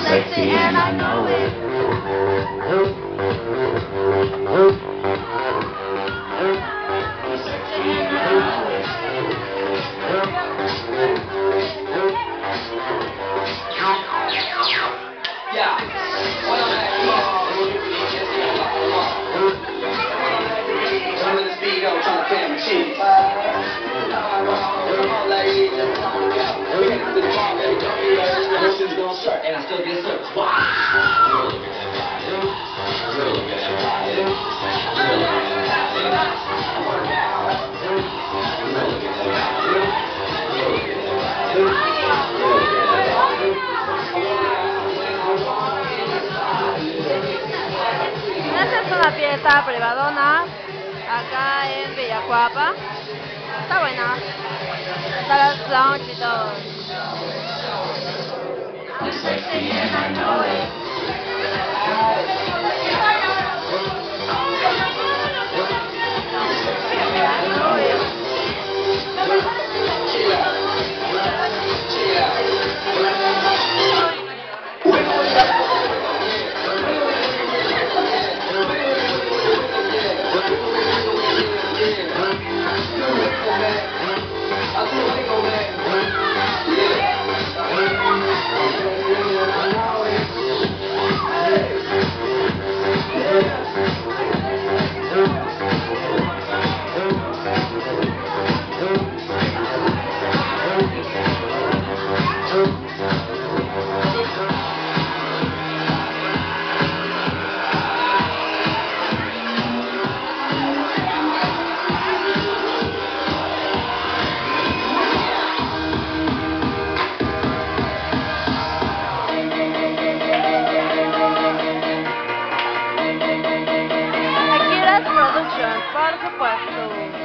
sexy and I know it. You're sexy and I know it. Yeah. When I'm at club, I'm in the speedo trying to pay my cheese. Come on, ladies, let's talk it out. We headed to the bar, baby, don't be nervous. No shoes, no shirt, and I still get service. Wow. Girl, look at that body. Girl, look at that body. Girl, look at that body. I want it now. Girl, look at that body. Girl, look at that body. Girl, look at that body. Esta es una fiesta privadona acá en Villacuapa. Está buena. Está los lounge y todo. You're sexy and I know it. Aquí las Productions, por supuesto.